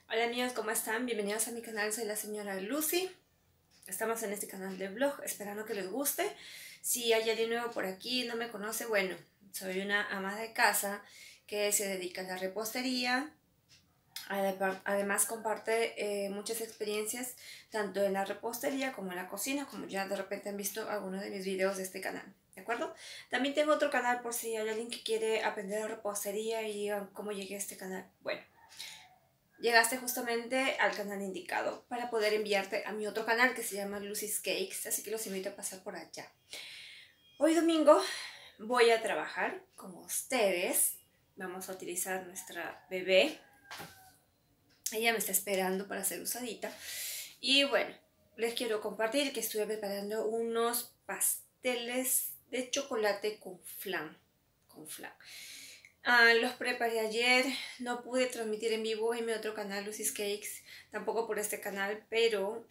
Hola amigos, ¿cómo están? Bienvenidos a mi canal, soy la señora Lucy. Estamos en este canal de vlog, esperando que les guste. Si hay alguien nuevo por aquí y no me conoce, bueno, soy una ama de casa que se dedica a la repostería. Además comparte muchas experiencias tanto en la repostería como en la cocina, como ya de repente han visto algunos de mis videos de este canal, ¿de acuerdo? También tengo otro canal por si hay alguien que quiere aprender repostería y digan cómo llegué a este canal. Bueno, llegaste justamente al canal indicado para poder enviarte a mi otro canal que se llama Lucy's Cakes, así que los invito a pasar por allá. Hoy domingo voy a trabajar con ustedes. Vamos a utilizar nuestra bebé. Ella me está esperando para ser usadita. Y bueno, les quiero compartir que estuve preparando unos pasteles de chocolate con flan. Los preparé ayer, no pude transmitir en vivo en mi otro canal, Lucy's Cakes, tampoco por este canal, pero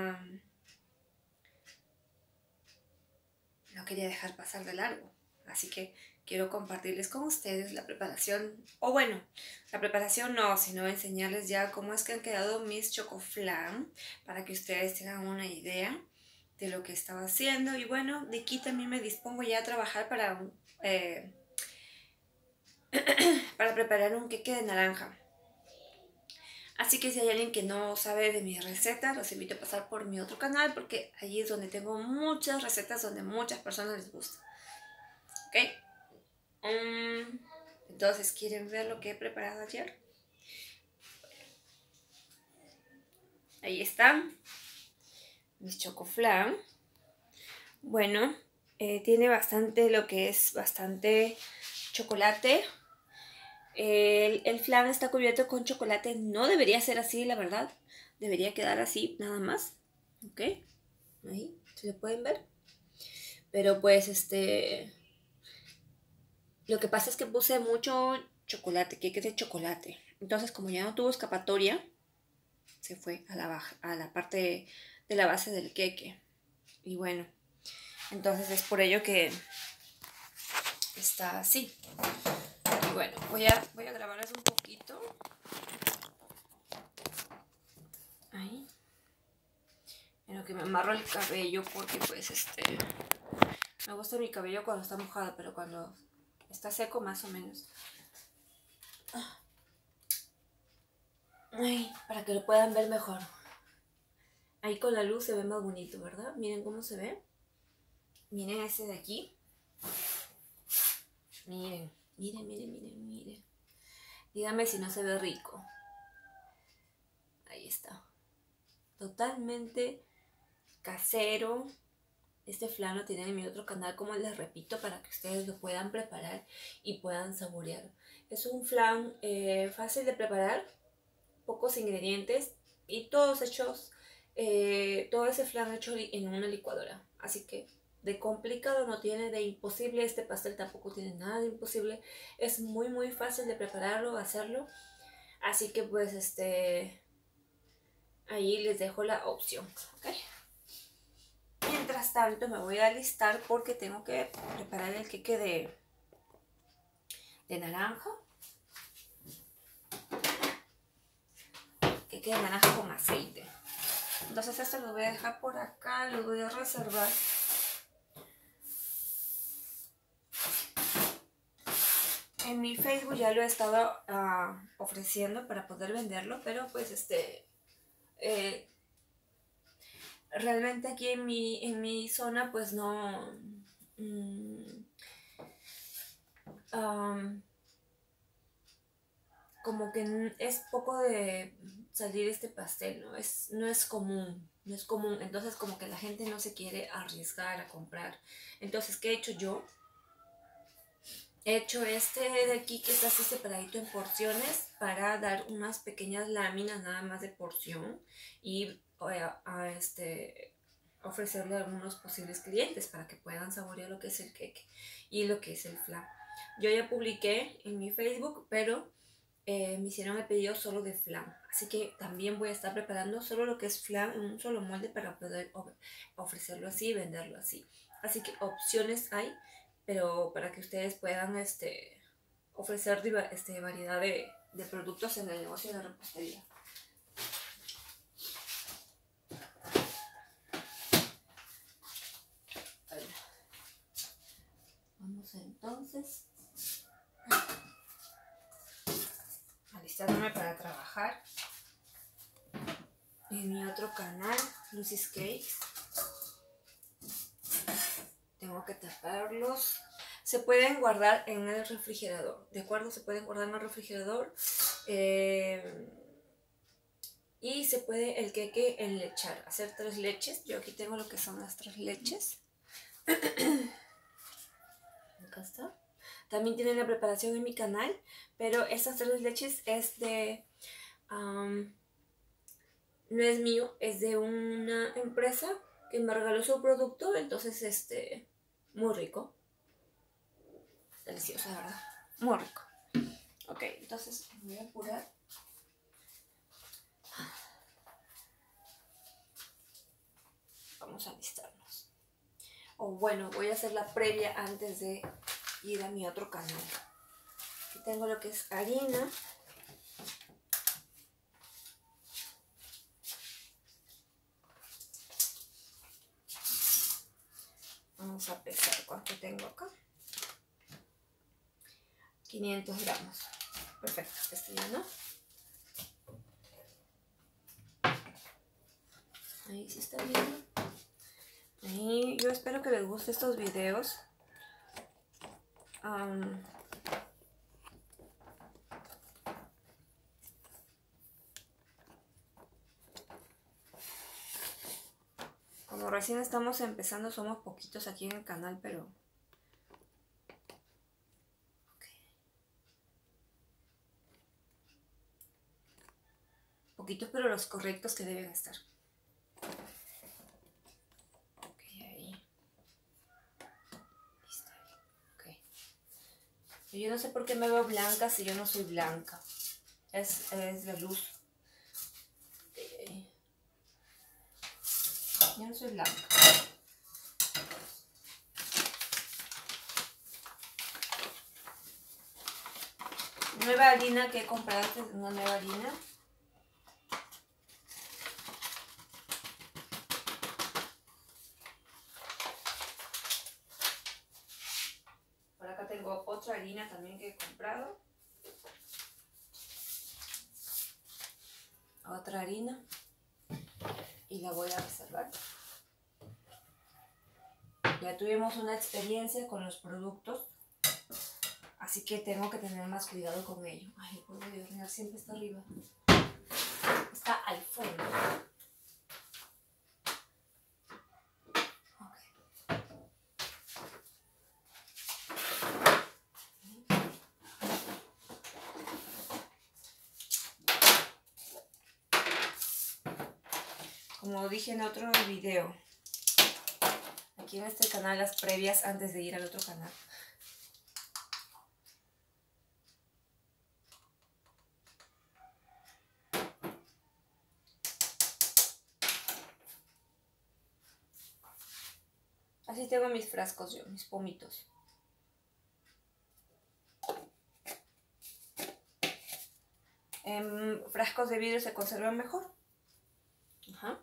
no quería dejar pasar de largo. Así que quiero compartirles con ustedes la preparación, o bueno, la preparación no, sino enseñarles ya cómo es que han quedado mis chocoflan, para que ustedes tengan una idea de lo que estaba haciendo. Y bueno, de aquí también me dispongo ya a trabajar para preparar un queque de naranja. Así que si hay alguien que no sabe de mis recetas, los invito a pasar por mi otro canal porque allí es donde tengo muchas recetas donde muchas personas les gusta. ¿Ok? Entonces, ¿quieren ver lo que he preparado ayer? Ahí están mis chocoflan. Bueno, tiene bastante lo que es bastante chocolate. El flan está cubierto con chocolate. No debería ser así, la verdad. Debería quedar así, nada más. ¿Ok? Ahí, ¿se lo pueden ver? Pero pues lo que pasa es que puse mucho chocolate, queque de chocolate. Entonces, como ya no tuvo escapatoria, se fue a la parte de la base del queque. Y bueno, entonces es por ello que está así. Y bueno, voy a grabarles un poquito. Ahí. En lo que me amarro el cabello porque pues me gusta mi cabello cuando está mojado, pero cuando está seco más o menos. Ay, para que lo puedan ver mejor. Ahí con la luz se ve más bonito, ¿verdad? Miren cómo se ve. Miren ese de aquí. Miren, miren, miren, miren, miren. Díganme si no se ve rico. Ahí está. Totalmente casero. Este flan lo tienen en mi otro canal, como les repito, para que ustedes lo puedan preparar y puedan saborear. Es un flan fácil de preparar, pocos ingredientes y todos hechos, todo ese flan hecho en una licuadora. Así que de complicado no tiene, de imposible este pastel tampoco tiene nada de imposible. Es muy muy fácil de prepararlo, hacerlo. Así que pues ahí les dejo la opción, ¿ok? Mientras tanto me voy a alistar porque tengo que preparar el queque de naranja. Queque de naranja con aceite. Entonces esto lo voy a dejar por acá, lo voy a reservar. En mi Facebook ya lo he estado ofreciendo para poder venderlo, pero pues realmente aquí en mi zona pues no como que es poco de salir este pastel, no es común, no es común, entonces como que la gente no se quiere arriesgar a comprar. Entonces, ¿qué he hecho yo? He hecho este de aquí que está así separadito en porciones para dar unas pequeñas láminas nada más de porción y ofrecerle a algunos posibles clientes para que puedan saborear lo que es el cake y lo que es el flan. Yo ya publiqué en mi Facebook, pero me hicieron el pedido solo de flan, así que también voy a estar preparando solo lo que es flan en un solo molde para poder ofrecerlo así y venderlo así. Así que opciones hay, pero para que ustedes puedan ofrecer variedad de productos en el negocio de repostería. entonces alistándome para trabajar en mi otro canal, Lucy's Cakes. Tengo que taparlos. Se pueden guardar en el refrigerador, ¿de acuerdo? Se pueden guardar en el refrigerador. Y se puede el queque enlechar, hacer 3 leches. Yo aquí tengo lo que son las 3 leches. Acá está. También tienen la preparación en mi canal, pero estas 3 leches es de... no es mío, es de una empresa que me regaló su producto, entonces muy rico. Delicioso, la verdad. Muy rico. Ok, entonces me voy a apurar. Vamos a alistarnos. O bueno, voy a hacer la previa antes de ir a mi otro canal. Aquí tengo lo que es harina. Vamos a pesar cuánto tengo acá. 500 gramos. Perfecto, esto ya no. Ahí sí está bien. Ahí, yo espero que les guste estos videos. Como recién estamos empezando, somos poquitos aquí en el canal, pero... poquitos, pero los correctos que deben estar. Ok, ahí. Listo. Ok. Yo no sé por qué me veo blanca si yo no soy blanca. Es la luz. Okay. Yo no soy blanca. Nueva harina que he comprado, esta es una nueva harina. Por acá tengo otra harina también que he comprado. Otra harina. Y la voy a reservar. Ya tuvimos una experiencia con los productos, así que tengo que tener más cuidado con ello. Ay, el polvo de hornear siempre está arriba. Está al fondo. Okay. Como dije en otro video, aquí en este canal las previas antes de ir al otro canal. Así tengo mis frascos yo, mis pomitos. En frascos de vidrio se conservan mejor. Ajá.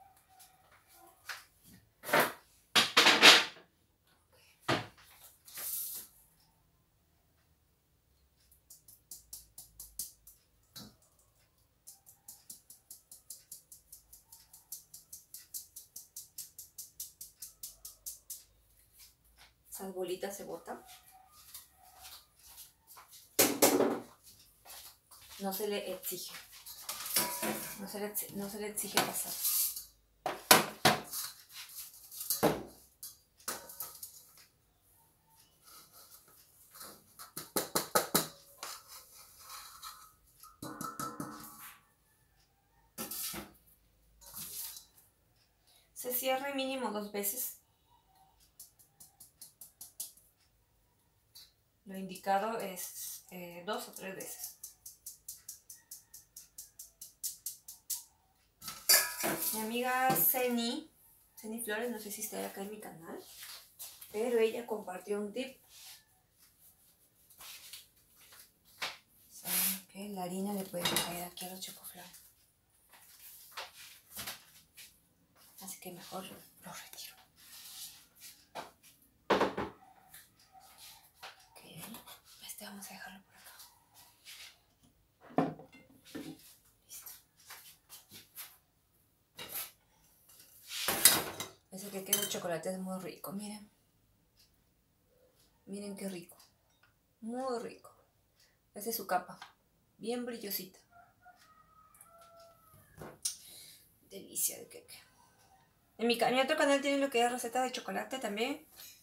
Esas bolitas se botan. No se le exige. No se le exige pasar. Se cierra mínimo 2 veces. Lo indicado es 2 o 3 veces. Mi amiga Ceni Flores, no sé si está acá en mi canal, pero ella compartió un tip. Saben que la harina le puede caer aquí a los chocoflan. Así que mejor lo retiro. Vamos a dejarlo por acá. Listo. Ese que queda de chocolate es muy rico, miren. Miren qué rico. Muy rico. Esa es su capa. Bien brillosita. Delicia de queque. En mi otro canal tienen lo que es receta de chocolate también.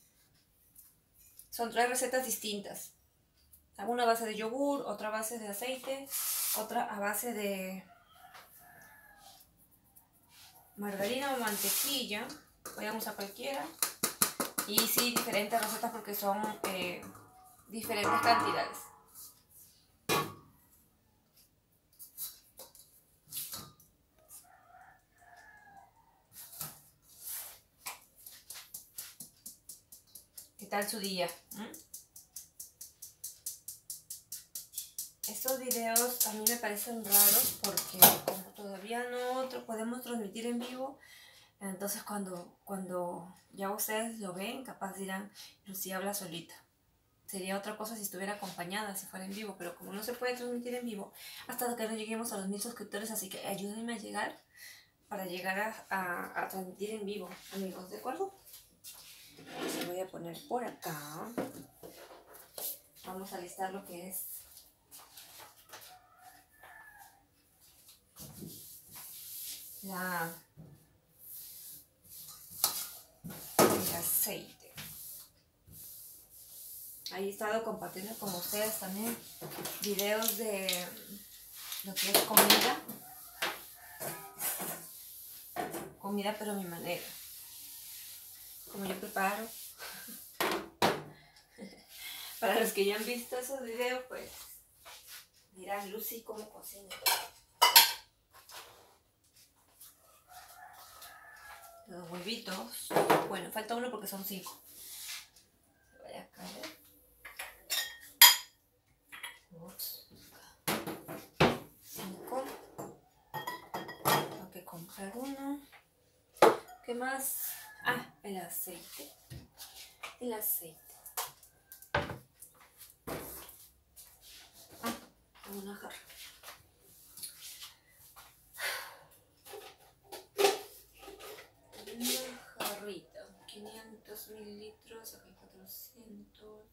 Son 3 recetas distintas. Una a base de yogur, otra a base de aceite, otra a base de margarina o mantequilla. Vayamos a cualquiera. Y sí, diferentes recetas porque son diferentes cantidades. ¿Qué tal su día? Estos videos a mí me parecen raros porque como todavía no podemos transmitir en vivo, entonces cuando ya ustedes lo ven, capaz dirán, Lucía habla solita. Sería otra cosa si estuviera acompañada, si fuera en vivo, pero como no se puede transmitir en vivo, hasta que no lleguemos a los 1000 suscriptores, así que ayúdenme a llegar para llegar a transmitir en vivo, amigos, ¿de acuerdo? Entonces voy a poner por acá. Vamos a listar lo que es el aceite. Ahí he estado compartiendo con ustedes también videos de lo que es comida. Comida pero a mi manera. Como yo preparo. Para los que ya han visto esos videos, pues dirán, Lucy, ¿cómo cocina? Los huevitos. Bueno, falta uno porque son 5. Se vaya a caer. Ups. 5. Tengo que comprar uno. ¿Qué más? Ah, el aceite. El aceite. Ah, una jarra. Una jarrita. 500 mililitros. Acá hay 400.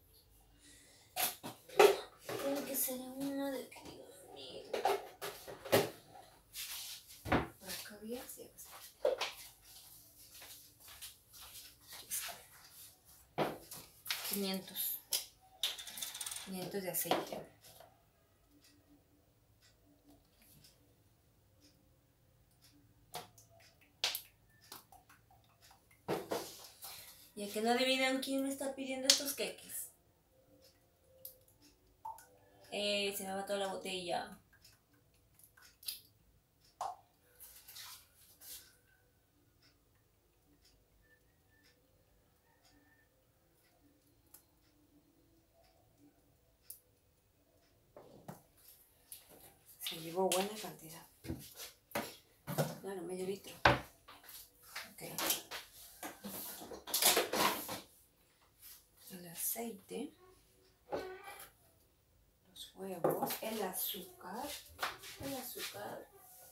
Tiene que ser una de 1000. Por acá había, sí, acá está. 500 de aceite. Y a que no adivinan quién me está pidiendo estos queques. Se me va toda la botella. Se llevó buena cantidad. Claro, medio litro. Ok. El aceite. Los huevos. El azúcar. El azúcar.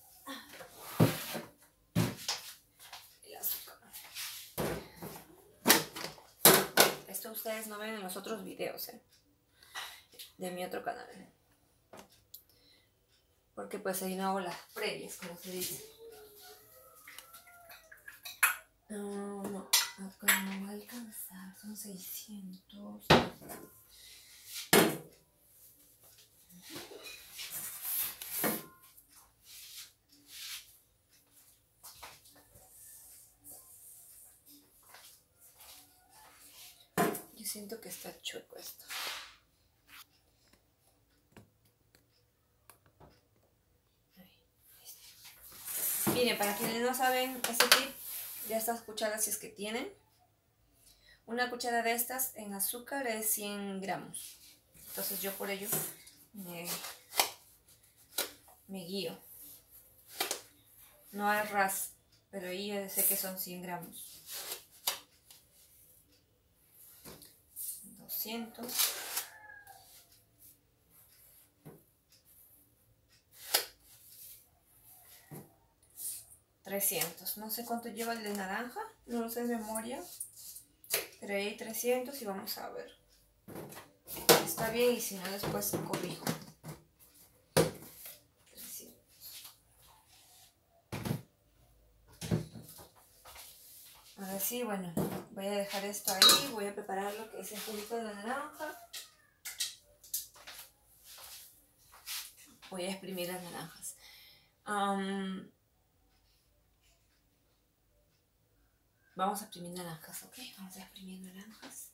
El azúcar. Esto ustedes no ven en los otros videos, de mi otro canal. Porque pues ahí no hago las previas, como se dice. No, acá no va a alcanzar, son 600. Yo siento que está chueco esto. Miren, para quienes no saben, este tip de estas cucharas, si es que tienen, una cuchara de estas en azúcar es 100 gramos. Entonces yo por ello me guío. No al ras, pero ahí yo sé que son 100 gramos. 200. 300. No sé cuánto lleva el de naranja, no lo sé de memoria, pero ahí hay 300 y vamos a ver. Está bien y si no después corrijo. 300. Ahora sí, bueno, voy a dejar esto ahí, voy a preparar lo que es el juguito de la naranja. Voy a exprimir las naranjas. Vamos a exprimir naranjas, ¿ok? Vamos a exprimir naranjas.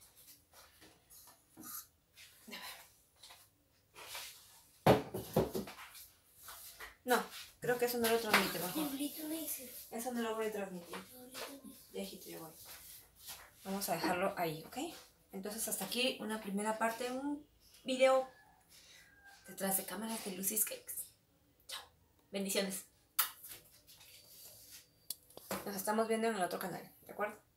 No, creo que eso no lo transmite mejor. Eso no lo voy a transmitir. Viejito, yo voy. Vamos a dejarlo ahí, ¿ok? Entonces hasta aquí una primera parte, un video detrás de cámaras de Lucy's Cakes. Chao. Bendiciones. Nos estamos viendo en el otro canal, ¿de acuerdo?